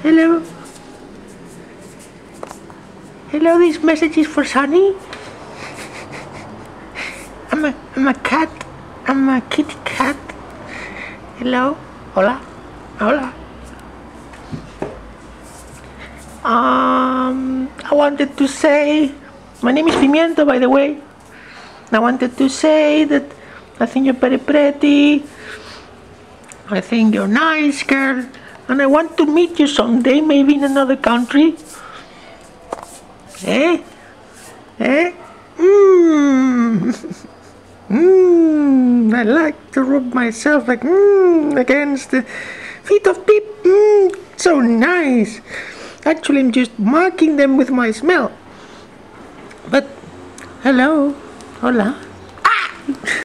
Hello. Hello, this message is for Sunny. I'm a cat. I'm a kitty cat. Hello. Hola. Hola. I wanted to say, my name is Pimiento, by the way. I wanted to say that I think you're very pretty. I think you're nice, girl. And I want to meet you someday, maybe in another country. Eh? Eh? I like to rub myself like against the feet of Pip. So nice. Actually, I'm just marking them with my smell. But, hello. Hola.